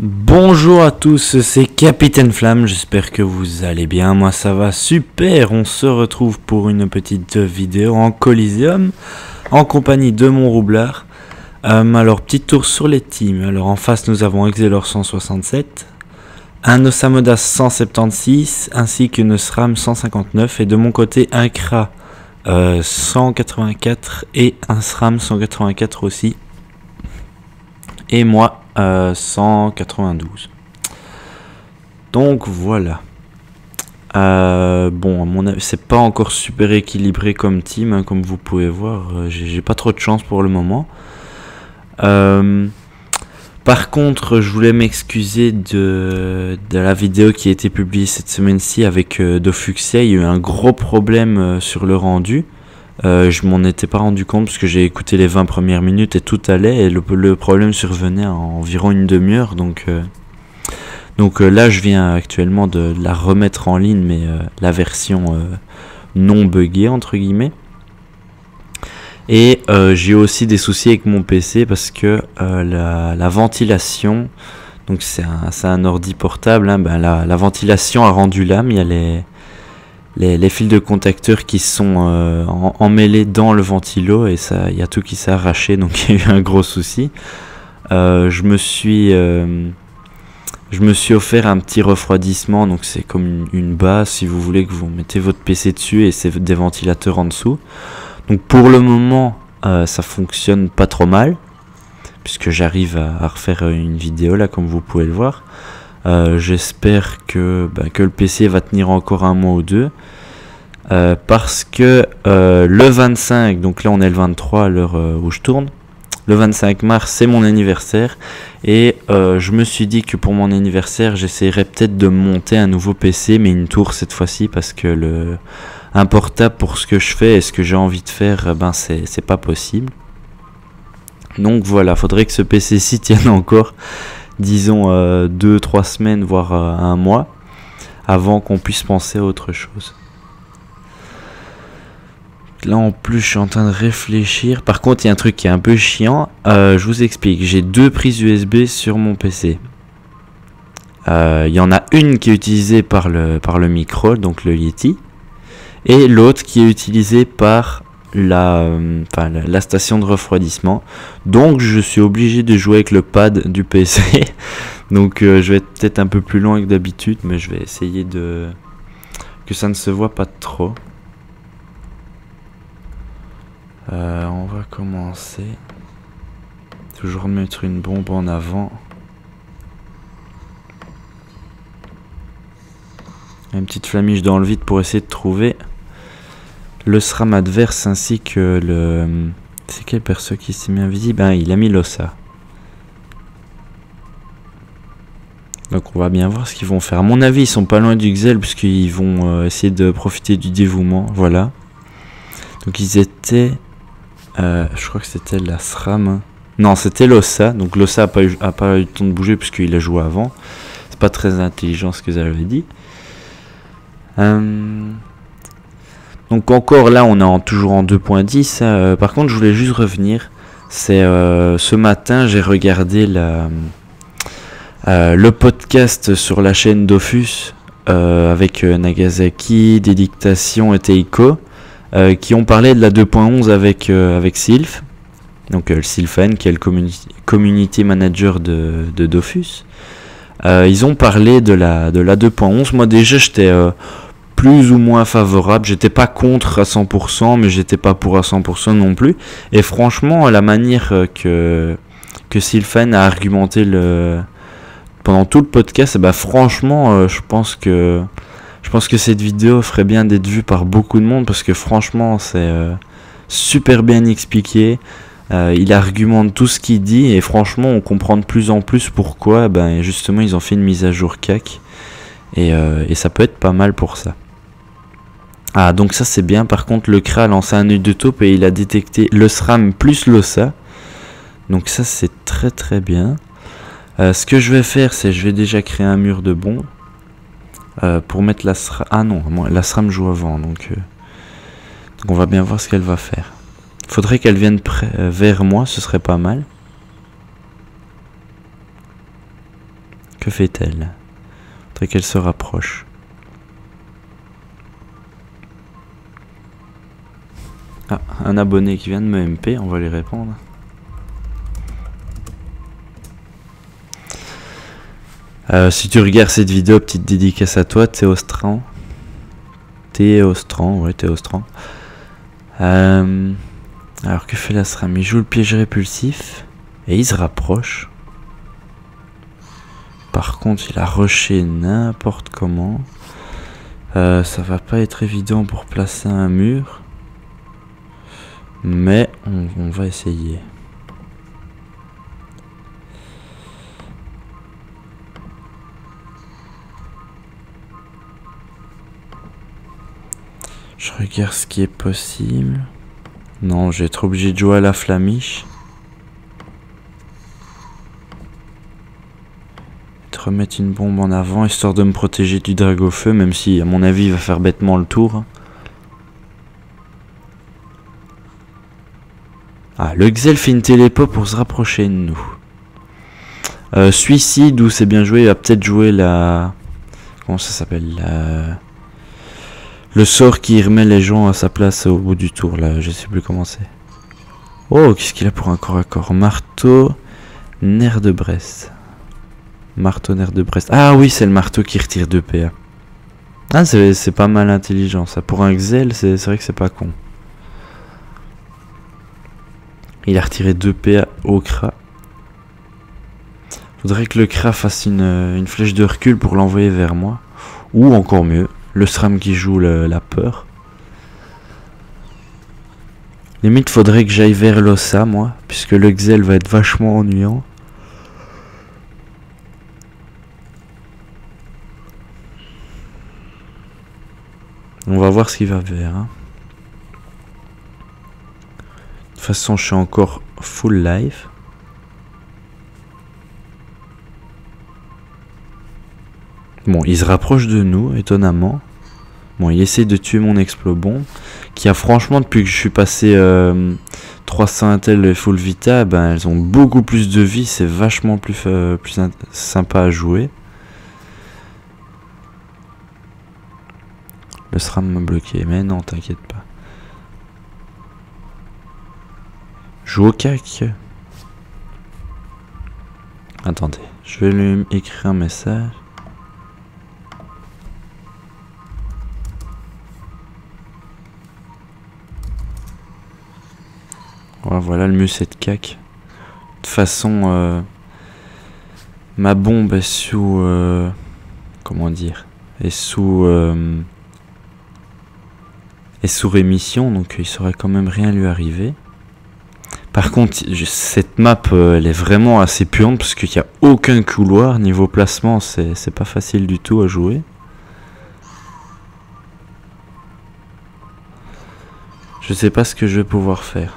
Bonjour à tous, c'est Capitaine Flamme, j'espère que vous allez bien, moi ça va super, on se retrouve pour une petite vidéo en Coliseum, en compagnie de mon roublard. Alors petit tour sur les teams, alors en face nous avons Excelor 167, un Osamodas 176, ainsi qu'une SRAM 159, et de mon côté un CRA 184 et un SRAM 184 aussi, et moi 192. Donc voilà. Bon, à mon avis, c'est pas encore super équilibré comme team, hein, comme vous pouvez voir. J'ai pas trop de chance pour le moment. Par contre, je voulais m'excuser de la vidéo qui a été publiée cette semaine-ci avec Dofuxia. Il y a eu un gros problème sur le rendu. Je m'en étais pas rendu compte parce que j'ai écouté les 20 premières minutes et tout allait, et le problème survenait en environ une demi-heure, donc là je viens actuellement de la remettre en ligne, mais la version non buggée entre guillemets. Et j'ai aussi des soucis avec mon PC parce que la ventilation, donc c'est un ordi portable, hein, ben la ventilation a rendu l'âme. Il y a les fils de contacteurs qui sont emmêlés dans le ventilo, et ça, il y a tout qui s'est arraché, donc il y a eu un gros souci. Je me suis offert un petit refroidissement, donc c'est comme une base si vous voulez, que vous mettez votre PC dessus et c'est des ventilateurs en dessous. Donc pour le moment ça fonctionne pas trop mal, puisque j'arrive à refaire une vidéo là comme vous pouvez le voir. J'espère que le PC va tenir encore un mois ou deux, parce que le 25, donc là on est le 23 à l'heure où je tourne, le 25 mars c'est mon anniversaire, et je me suis dit que pour mon anniversaire j'essaierai peut-être de monter un nouveau PC, mais une tour cette fois-ci, parce que un portable pour ce que je fais et ce que j'ai envie de faire, c'est pas possible. Donc voilà, faudrait que ce PC-ci tienne encore, disons 2-3 semaines, voire un mois, avant qu'on puisse penser à autre chose. Là en plus je suis en train de réfléchir. Par contre il y a un truc qui est un peu chiant, je vous explique. J'ai deux prises USB sur mon PC. Il y en a une qui est utilisée par le micro, donc le Yeti, et l'autre qui est utilisée par la station de refroidissement. Donc je suis obligé de jouer avec le pad du PC. Donc je vais être peut-être un peu plus long que d'habitude, mais je vais essayer que ça ne se voit pas trop. On va commencer. Toujours mettre une bombe en avant. Une petite flamiche dans le vide pour essayer de trouver le SRAM adverse, ainsi que c'est quel perso qui s'est mis invisible? Il a mis l'ossa. Donc on va bien voir ce qu'ils vont faire. À mon avis ils sont pas loin du Xel, puisqu'ils vont essayer de profiter du dévouement. Voilà. Donc ils étaient je crois que c'était la SRAM, hein. Non, c'était l'ossa. Donc l'ossa a pas eu le temps de bouger puisqu'il a joué avant. C'est pas très intelligent ce que j'avais dit. Donc encore là on est toujours en 2.10. Par contre je voulais juste revenir. C'est ce matin j'ai regardé le podcast sur la chaîne Dofus, avec Nagasaki, Dédictation et Teiko, qui ont parlé de la 2.11 avec Sylph. Donc Sylphan qui est le community manager de Dofus. Ils ont parlé de la 2.11. Moi déjà j'étais plus ou moins favorable, j'étais pas contre à 100%, mais j'étais pas pour à 100% non plus. Et franchement la manière que Sylphan a argumenté pendant tout le podcast, franchement je pense que cette vidéo ferait bien d'être vue par beaucoup de monde, parce que franchement c'est super bien expliqué. Il argumente tout ce qu'il dit, et franchement on comprend de plus en plus pourquoi justement ils ont fait une mise à jour CAC, et ça peut être pas mal pour ça. Ah, donc ça c'est bien. Par contre le CRA a lancé un œil de taupe et il a détecté le SRAM plus l'ossa, donc ça c'est très très bien. Ce que je vais faire, c'est je vais déjà créer un mur de bombes pour mettre la SRAM. Ah non, la SRAM joue avant, donc on va bien voir ce qu'elle va faire. Faudrait qu'elle vienne vers moi, ce serait pas mal. Que fait-elle? Faudrait qu'elle se rapproche. Ah, un abonné qui vient de me MP, on va lui répondre. Si tu regardes cette vidéo, petite dédicace à toi, Théostran. Ouais, Théostran. Alors que fait la SRAM? Il joue le piège répulsif et il se rapproche. Par contre, il a rushé n'importe comment. Ça va pas être évident pour placer un mur. Mais on va essayer. Je regarde ce qui est possible. Non, je vais être obligé de jouer à la flamiche. De remettre une bombe en avant, histoire de me protéger du drago-feu, même si, à mon avis, il va faire bêtement le tour. Ah, le Xel fait une télépo pour se rapprocher de nous. Suicide, où c'est bien joué, il va peut-être jouer la... Comment ça s'appelle? Le sort qui remet les gens à sa place au bout du tour, là, je sais plus comment c'est. Oh, qu'est-ce qu'il a pour un corps à corps? Marteau, nerf de Brest. Marteau, nerf de Brest. Ah oui, c'est le marteau qui retire 2 PA. Ah, c'est pas mal intelligent, ça. Pour un Xel, c'est vrai que c'est pas con. Il a retiré 2 PA au Kra. Faudrait que le Kra fasse une flèche de recul pour l'envoyer vers moi. Ou encore mieux, le SRAM qui joue la peur. Limite, faudrait que j'aille vers l'Ossa, moi, puisque le Xel va être vachement ennuyant. On va voir ce qu'il va faire. Hein. De toute façon, je suis encore full live. Bon, il se rapproche de nous, étonnamment. Bon, il essaie de tuer mon explobombe, qui a franchement, depuis que je suis passé 300 Intel et Full Vita, ben, elles ont beaucoup plus de vie, c'est vachement plus sympa à jouer. Le SRAM m'a bloqué, mais non, t'inquiète pas. Joue au cac. Attendez, je vais lui écrire un message. Voilà le musée de cac. De toute façon, ma bombe est sous... comment dire? Est sous rémission, donc il saurait quand même rien lui arriver. Par contre, cette map, elle est vraiment assez puante, parce qu'il n'y a aucun couloir. Niveau placement, c'est pas facile du tout à jouer. Je sais pas ce que je vais pouvoir faire.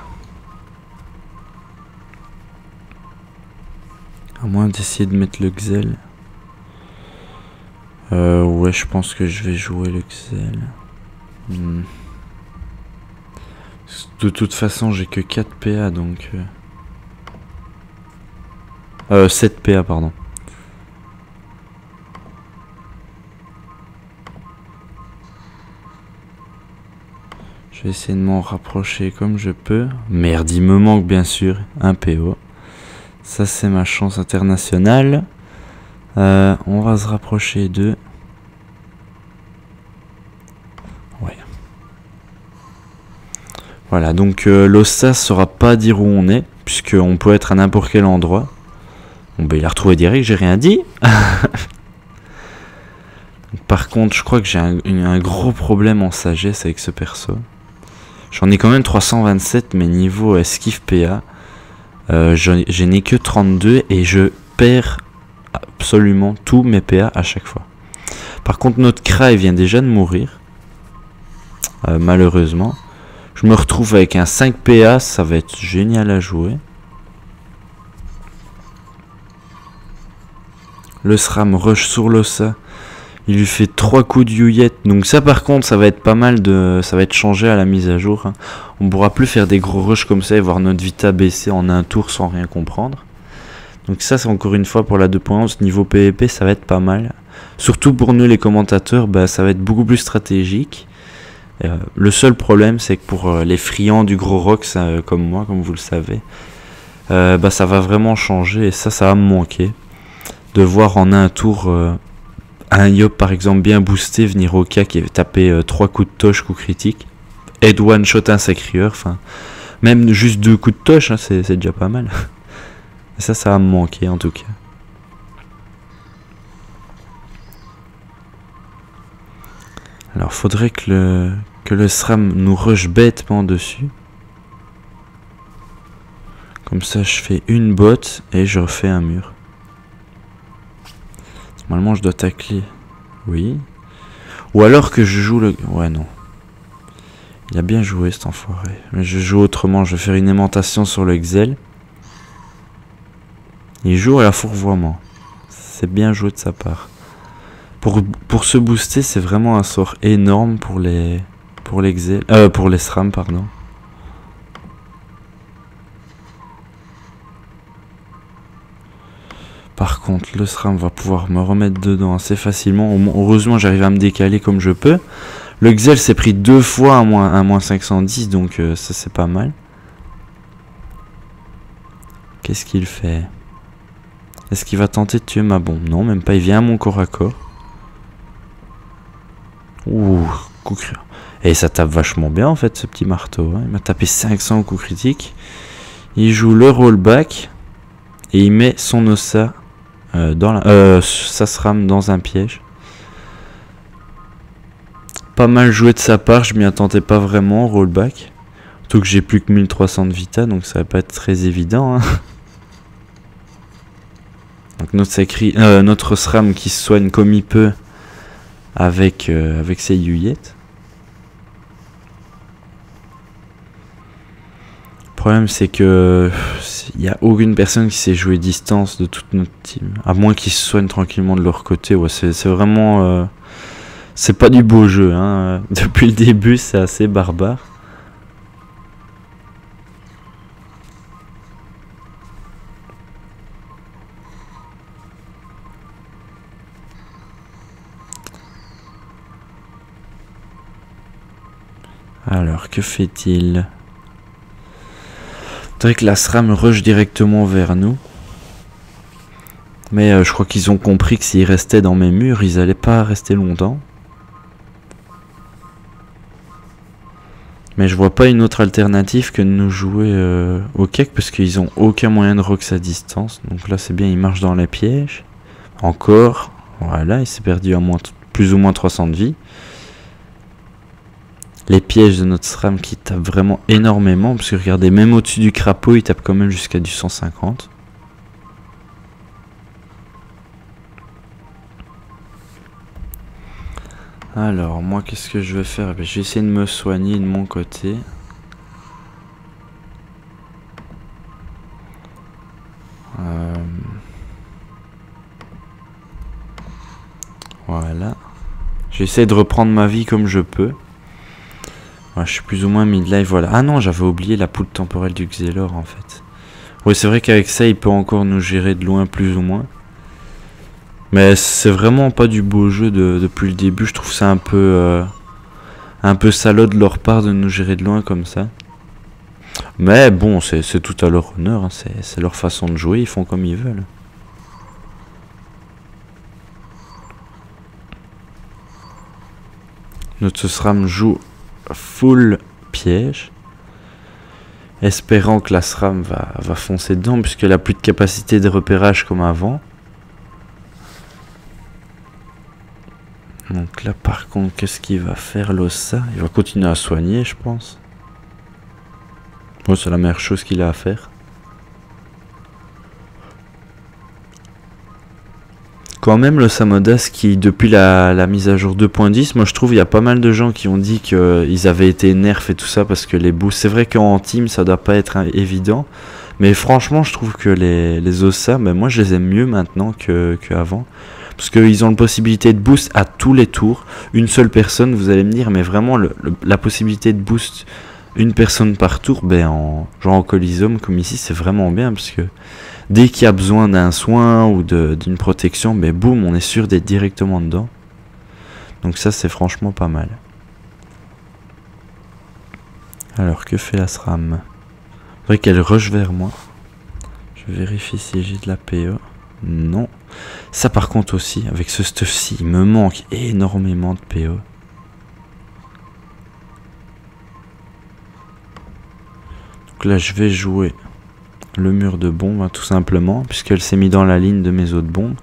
À moins d'essayer de mettre le Xel. Ouais, je pense que je vais jouer le Xel. De toute façon, j'ai que 4 PA, donc... 7 PA, pardon. Je vais essayer de m'en rapprocher comme je peux. Merde, il me manque bien sûr un PO. Ça, c'est ma chance internationale. On va se rapprocher d'eux. Ouais. Voilà, donc l'Ossa saura pas dire où on est, puisqu'on peut être à n'importe quel endroit. Bon, ben il a retrouvé direct, j'ai rien dit. Par contre, je crois que j'ai un gros problème en sagesse avec ce perso. J'en ai quand même 327, mais niveau esquive PA, je n'ai que 32 et je perds absolument tous mes PA à chaque fois. Par contre, notre Kra vient déjà de mourir. Malheureusement. Je me retrouve avec un 5 PA, ça va être génial à jouer. Le SRAM rush sur l'Ossa. Il lui fait 3 coups de Youyette. Donc ça par contre, ça va être pas mal de... Ça va être changé à la mise à jour. Hein. On pourra plus faire des gros rushs comme ça et voir notre Vita baisser en un tour sans rien comprendre. Donc ça, c'est encore une fois pour la 2.11, niveau PvP, ça va être pas mal. Surtout pour nous les commentateurs, bah, ça va être beaucoup plus stratégique. Le seul problème, c'est que pour les friands du gros rock, comme moi, comme vous le savez, bah, ça va vraiment changer et ça va me manquer. De voir en un tour un Yop par exemple bien boosté venir au CAC et taper 3 coups de toche, coup critique, et de one shot un sacrieur, enfin, même juste 2 coups de toche, hein, c'est déjà pas mal. Et ça va me manquer en tout cas. Alors faudrait que le SRAM nous rush bêtement dessus. Comme ça je fais une botte et je refais un mur. Normalement je dois tacler. Oui. Ou alors que je joue le... Ouais non. Il a bien joué cet enfoiré. Mais je joue autrement. Je vais faire une aimantation sur le Xel. Il joue à la fourvoiement. C'est bien joué de sa part. Pour se booster, c'est vraiment un sort énorme pour les Xel, pour les SRAM, pardon. Par contre, le SRAM va pouvoir me remettre dedans assez facilement. Heureusement, j'arrive à me décaler comme je peux. Le Xel s'est pris 2 fois à moins 510, donc ça c'est pas mal. Qu'est-ce qu'il fait? Est-ce qu'il va tenter de tuer ma bombe? Non, même pas, il vient à mon corps à corps. Ouh, coup critique. Et ça tape vachement bien en fait ce petit marteau. Hein. Il m'a tapé 500 coups critiques. Il joue le rollback. Et il met son Ossa sa SRAM dans un piège. Pas mal joué de sa part, je m'y attendais pas vraiment, rollback. Surtout que j'ai plus que 1300 de vita, donc ça va pas être très évident. Hein. Donc notre SRAM qui se soigne comme il peut avec ses yuyettes. Le problème c'est que il n'y a aucune personne qui sait jouer distance de toute notre team. À moins qu'ils se soignent tranquillement de leur côté. Ouais, c'est vraiment... c'est pas du beau jeu. Hein. Depuis le début c'est assez barbare. Alors que fait-il? C'est vrai que la SRAM rush directement vers nous. Mais je crois qu'ils ont compris que s'ils restaient dans mes murs, ils allaient pas rester longtemps. Mais je vois pas une autre alternative que de nous jouer au cake parce qu'ils ont aucun moyen de rox à distance. Donc là c'est bien, ils marchent dans les pièges. Encore. Voilà, il s'est perdu à plus ou moins 300 de vie. Les pièges de notre SRAM qui tapent vraiment énormément. Parce que regardez, même au-dessus du crapaud, il tape quand même jusqu'à du 150. Alors, moi, qu'est-ce que je vais faire? Je vais essayer de me soigner de mon côté. Voilà. J'essaie de reprendre ma vie comme je peux. Ouais, je suis plus ou moins mid-life, voilà. Ah non, j'avais oublié la poudre temporelle du Xelor, en fait. Oui, c'est vrai qu'avec ça, il peut encore nous gérer de loin, plus ou moins. Mais c'est vraiment pas du beau jeu depuis le début. Je trouve ça un peu salaud de leur part de nous gérer de loin comme ça. Mais bon, c'est tout à leur honneur. Hein. C'est leur façon de jouer, ils font comme ils veulent. Notre SRAM joue full piège, espérant que la SRAM va foncer dedans puisqu'elle a plus de capacité de repérage comme avant. Donc là par contre, qu'est-ce qu'il va faire l'Ossa? Il va continuer à soigner, je pense. Bon, c'est la meilleure chose qu'il a à faire. Quand même le Samodas qui depuis la mise à jour 2.10, moi je trouve il y a pas mal de gens qui ont dit qu'ils avaient été nerfs et tout ça parce que les boosts, c'est vrai qu'en team ça doit pas être évident, mais franchement je trouve que les Ossa, ben moi je les aime mieux maintenant qu'avant, parce qu'ils ont la possibilité de boost à tous les tours, une seule personne, vous allez me dire, mais vraiment la possibilité de boost une personne par tour, ben genre en Coliseum comme ici c'est vraiment bien parce que Dès qu'il y a besoin d'un soin ou d'une protection, ben boum, on est sûr d'être directement dedans. Donc ça, c'est franchement pas mal. Alors, que fait la SRAM? Faudrait qu'elle rush vers moi. Je vérifie si j'ai de la PE. Non. Ça par contre aussi, avec ce stuff-ci, il me manque énormément de PE. Donc là, je vais jouer le mur de bombe, hein, tout simplement, puisqu'elle s'est mise dans la ligne de mes autres bombes.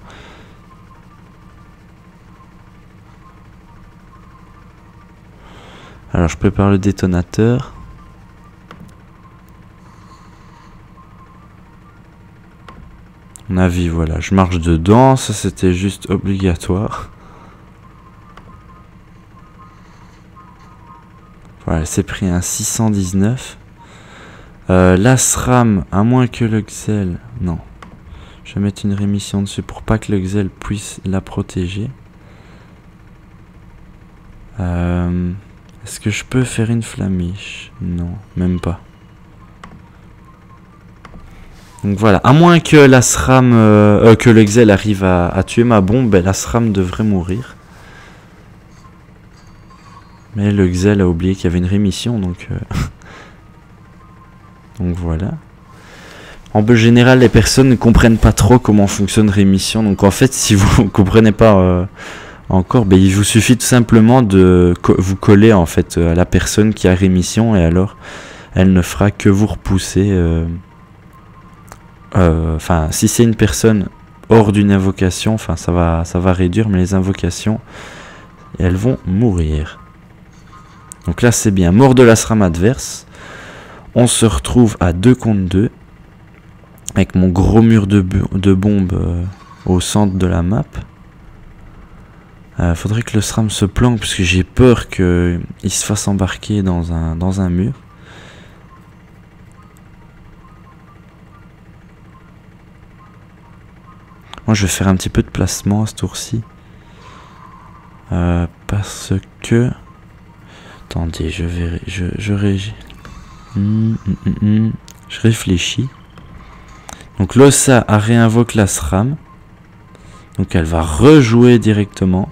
Alors, je prépare le détonateur. On a vu, voilà, je marche dedans, ça c'était juste obligatoire. Voilà, c'est pris un 619. La SRAM, à moins que le Xel... Non. Je vais mettre une rémission dessus pour pas que le Xel puisse la protéger. Est-ce que je peux faire une flamiche? Non, même pas. Donc voilà, à moins que la SRAM, que le Xel arrive à tuer ma bombe, ben la SRAM devrait mourir. Mais le Xel a oublié qu'il y avait une rémission, donc... donc voilà. En général, les personnes ne comprennent pas trop comment fonctionne rémission. Donc en fait, si vous ne comprenez pas encore, ben, il vous suffit tout simplement de vous coller en fait à la personne qui a rémission. Et alors, elle ne fera que vous repousser... Enfin, si c'est une personne hors d'une invocation, enfin ça va réduire, mais les invocations, elles vont mourir. Donc là c'est bien, mort de la SRAM adverse. On se retrouve à 2 contre 2 avec mon gros mur de bombes au centre de la map. Faudrait que le SRAM se planque parce que j'ai peur qu'il se fasse embarquer dans un mur. Moi je vais faire un petit peu de placement à ce tour-ci. Parce que... Attendez, je réfléchis. Donc l'OSA a réinvoqué la SRAM. Donc elle va rejouer directement.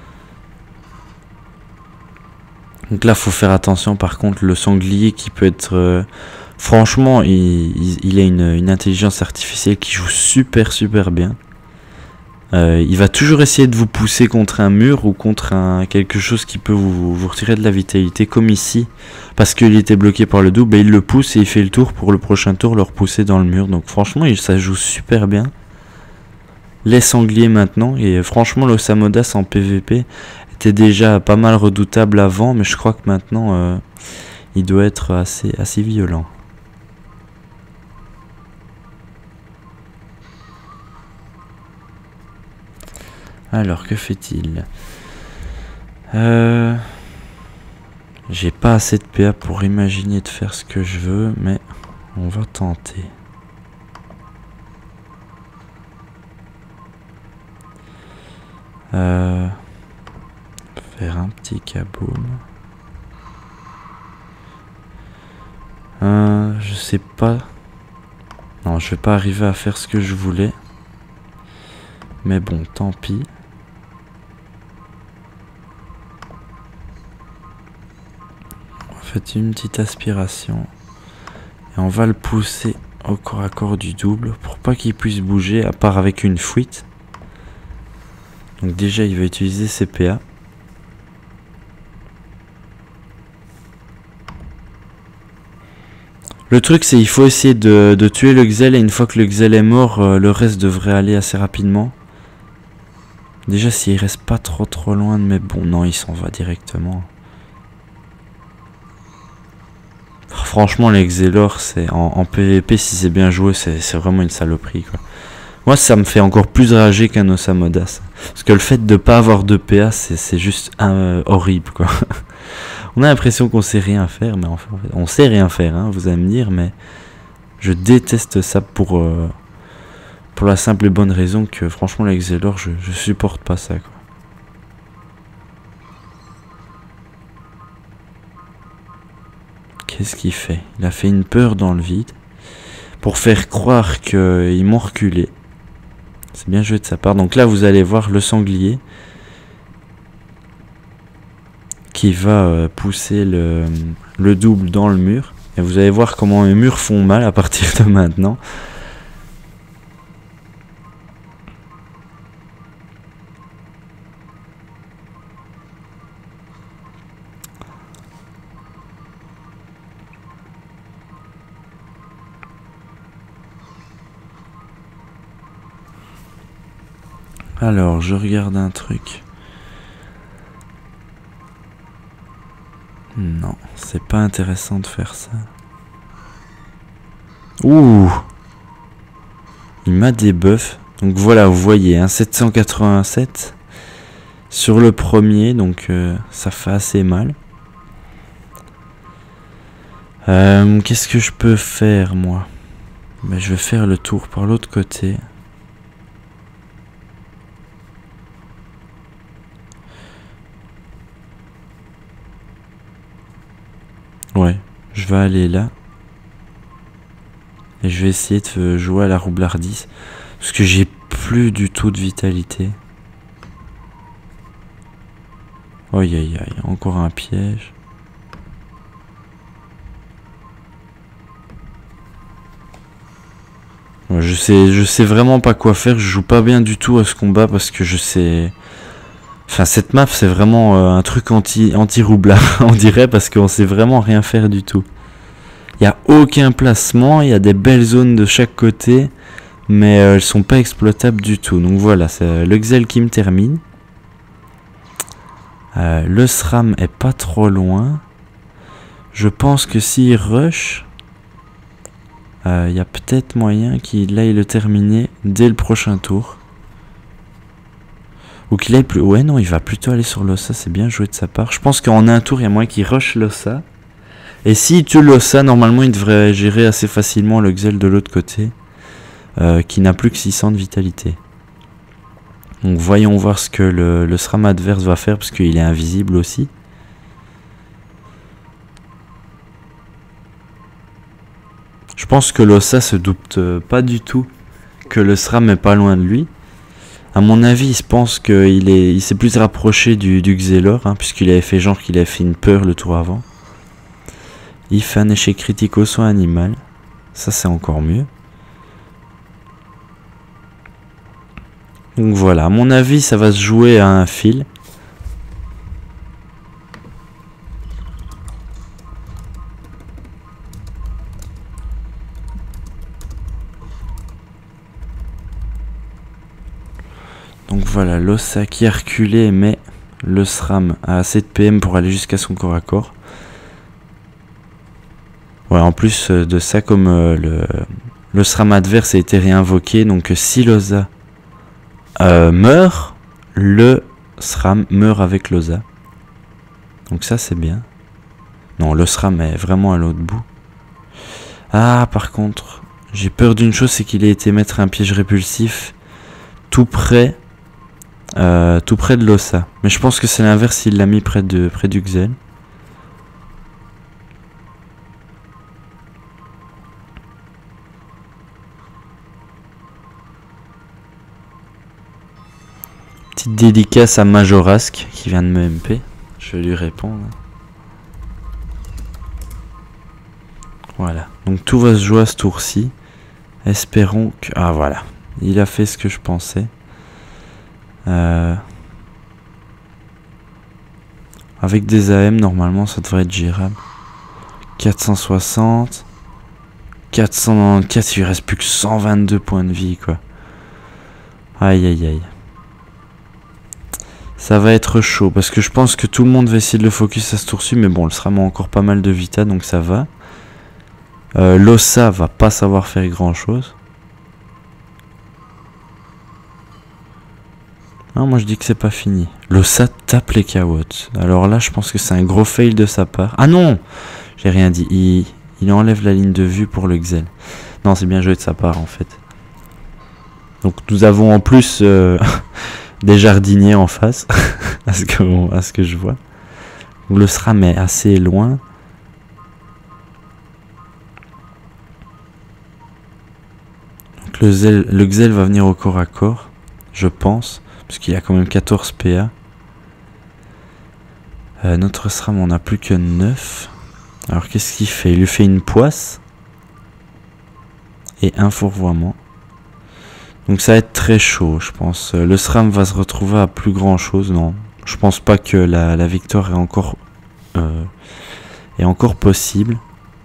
Donc là faut faire attention par contre, le sanglier qui peut être... franchement il a une intelligence artificielle qui joue super bien. Il va toujours essayer de vous pousser contre un mur ou contre quelque chose qui peut vous retirer de la vitalité, comme ici, parce qu'il était bloqué par le double, et il le pousse et il fait le tour pour le prochain tour le repousser dans le mur. Donc franchement ça joue super bien. Les sangliers maintenant, et franchement l'Osamodas en PVP était déjà pas mal redoutable avant, mais je crois que maintenant il doit être assez violent. Alors, que fait-il? J'ai pas assez de PA pour imaginer de faire ce que je veux, mais on va tenter. Faire un petit kaboom. Je sais pas. Non, je vais pas arriver à faire ce que je voulais. Mais bon, tant pis. Faites une petite aspiration et on va le pousser au corps à corps du double pour pas qu'il puisse bouger à part avec une fuite. Donc déjà il va utiliser ses PA. Le truc c'est il faut essayer de tuer le Xel, et une fois que le Xel est mort, le reste devrait aller assez rapidement. Déjà s'il reste pas trop loin de mes... Bon non, il s'en va directement. Franchement les Xelor c'est en PVP, si c'est bien joué, c'est vraiment une saloperie quoi. Moi ça me fait encore plus rager qu'un Osamodas. Parce que le fait de pas avoir de PA c'est juste horrible quoi. On a l'impression qu'on sait rien faire, mais en fait on sait rien faire hein, vous allez me dire, mais je déteste ça pour la simple et bonne raison que franchement les Xelor je supporte pas ça quoi. Qu'est-ce qu'il fait? Il a fait une peur dans le vide. pour faire croire qu'ils m'ont reculé. C'est bien joué de sa part. Donc là, vous allez voir le sanglier qui va pousser le double dans le mur. Et vous allez voir comment les murs font mal à partir de maintenant. Alors, je regarde un truc. Non, c'est pas intéressant de faire ça. Ouh! Il m'a débuff. Donc voilà, vous voyez, hein, 787 sur le premier, donc ça fait assez mal. Qu'est-ce que je peux faire, moi? Ben, je vais faire le tour par l'autre côté. Ouais, je vais aller là. Et je vais essayer de jouer à la roublardise. Parce que j'ai plus du tout de vitalité. Aïe aïe aïe, encore un piège. Ouais, je sais vraiment pas quoi faire. Je joue pas bien du tout à ce combat parce que je sais... Enfin, cette map, c'est vraiment un truc anti-roublard, on dirait, parce qu'on sait vraiment rien faire du tout. Il n'y a aucun placement, il y a des belles zones de chaque côté, mais elles sont pas exploitables du tout. Donc voilà, c'est le Xel qui me termine. Le SRAM est pas trop loin. Je pense que s'il rush, il y a peut-être moyen qu'il aille le terminer dès le prochain tour. Ou qu'il aille plus... Ouais, non, il va plutôt aller sur l'Ossa, c'est bien joué de sa part. Je pense qu'en un tour, il y a moyen qu'il rush l'Ossa. Et s'il tue l'Ossa, normalement, il devrait gérer assez facilement le Xel de l'autre côté. Qui n'a plus que 600 de vitalité. Donc voyons voir ce que le SRAM adverse va faire, parce qu'il est invisible aussi. Je pense que l'Ossa se doute pas du tout que le SRAM est pas loin de lui. À mon avis, il se pense qu'il s'est plus rapproché du Xelor, hein, puisqu'il avait fait genre qu'il avait fait une peur le tour avant. Il fait un échec critique au soin animal. Ça, c'est encore mieux. Donc voilà, à mon avis, ça va se jouer à un fil. Donc voilà, l'Ossa qui a reculé, mais le SRAM a assez de PM pour aller jusqu'à son corps à corps. Voilà, en plus de ça, comme le SRAM adverse a été réinvoqué, donc si l'Ossa meurt, le SRAM meurt avec l'Ossa. Donc ça c'est bien. Non, le SRAM est vraiment à l'autre bout. Ah, par contre, j'ai peur d'une chose, c'est qu'il ait été mettre un piège répulsif tout près de l'Ossa. Mais je pense que c'est l'inverse, il l'a mis près du Xel. Petite dédicace à Majorask qui vient de me MP. Je vais lui répondre. Voilà. Donc tout va se jouer à ce tour-ci. Espérons que... Ah voilà. Il a fait ce que je pensais. Avec des AM, normalement, ça devrait être gérable. 460. 494, il reste plus que 122 points de vie, quoi. Aïe, aïe, aïe. Ça va être chaud, parce que je pense que tout le monde va essayer de le focus à ce tour-ci, mais bon, le SRAM a encore pas mal de vita, donc ça va. L'Ossa va pas savoir faire grand-chose. Non, moi je dis que c'est pas fini. L'Ossa tape les Kawots. Alors là, je pense que c'est un gros fail de sa part. Ah non! J'ai rien dit. Il enlève la ligne de vue pour le Xel. Non, c'est bien joué de sa part en fait. Donc nous avons en plus des jardiniers en face. à ce que je vois. Le SRAM est assez loin. Donc le Xel va venir au corps à corps, je pense, parce qu'il a quand même 14 PA. Notre SRAM, on n'a plus que 9. Alors qu'est-ce qu'il fait? Il lui fait une poisse et un fourvoiement. Donc ça va être très chaud, je pense. Le SRAM va se retrouver à plus grand chose, non. Je pense pas que la victoire est encore possible.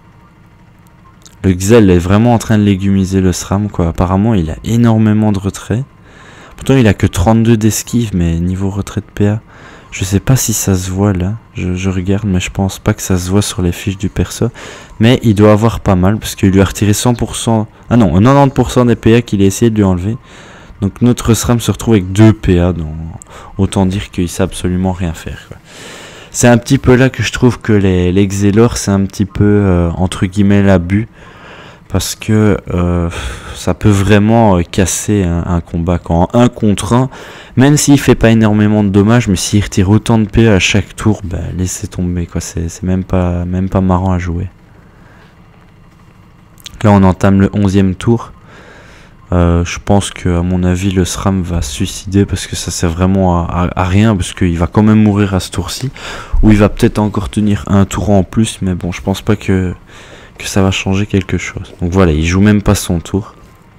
Le Xel est vraiment en train de légumiser le SRAM, quoi. Apparemment, il a énormément de retrait. Pourtant, il a que 32 d'esquive, mais niveau retrait de PA, je sais pas si ça se voit là. Je regarde, mais je pense pas que ça se voit sur les fiches du perso. Mais il doit avoir pas mal, parce qu'il lui a retiré 100%... Ah non, 90% des PA qu'il a essayé de lui enlever. Donc notre SRAM se retrouve avec 2 PA, donc autant dire qu'il sait absolument rien faire, quoi. C'est un petit peu là que je trouve que les Xelor, c'est un petit peu, entre guillemets, l'abus. Parce que ça peut vraiment casser un combat quand 1 contre 1, même s'il fait pas énormément de dommages, mais s'il retire autant de PA à chaque tour, bah, laissez tomber, quoi. C'est même pas marrant à jouer. Là on entame le 11e tour. Je pense que à mon avis le SRAM va se suicider parce que ça sert vraiment à rien, parce qu'il va quand même mourir à ce tour-ci, ou il va peut-être encore tenir un tour en plus, mais bon, je pense pas que ça va changer quelque chose. Donc voilà, il joue même pas son tour.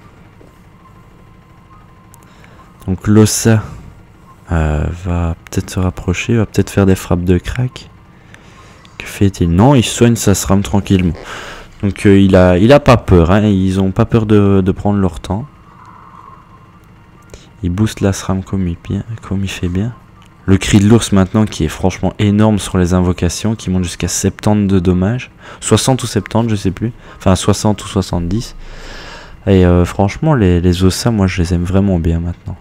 Donc Lossa va peut-être se rapprocher, va peut-être faire des frappes de crack. Que fait-il? Non, il soigne sa SRAM tranquillement. Donc il a pas peur, hein. Ils ont pas peur de prendre leur temps. Il booste la SRAM comme il fait bien. Le cri de l'ours maintenant qui est franchement énorme sur les invocations, qui monte jusqu'à 70 de dommages. 60 ou 70, je sais plus. Enfin 60 ou 70. Et franchement les Ossa, moi je les aime vraiment bien maintenant.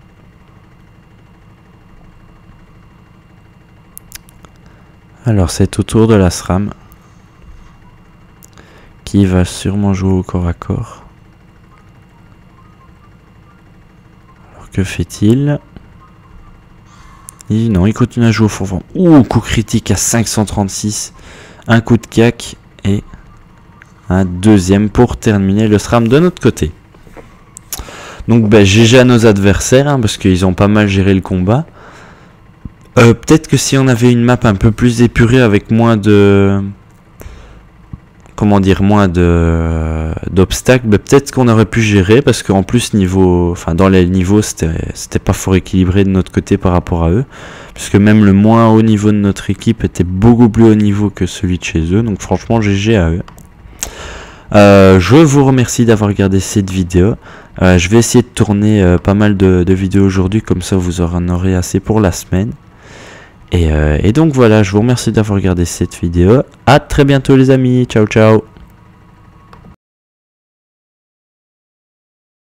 Alors c'est au tour de la SRAM, qui va sûrement jouer au corps à corps. Alors que fait-il? Non, il continue à jouer au fourvent. Ouh, coup critique à 536. Un coup de cac et un deuxième pour terminer le SRAM de notre côté. Donc ben, GG à nos adversaires, hein, parce qu'ils ont pas mal géré le combat. Peut-être que si on avait une map un peu plus épurée avec moins de... Comment dire, moins d'obstacles, bah, peut-être qu'on aurait pu gérer, parce qu'en plus dans les niveaux c'était pas fort équilibré de notre côté par rapport à eux, puisque même le moins haut niveau de notre équipe était beaucoup plus haut niveau que celui de chez eux. Donc franchement GG à eux. Je vous remercie d'avoir regardé cette vidéo. Je vais essayer de tourner pas mal de vidéos aujourd'hui, comme ça vous en aurez assez pour la semaine. Et donc voilà, je vous remercie d'avoir regardé cette vidéo. À très bientôt les amis, ciao ciao.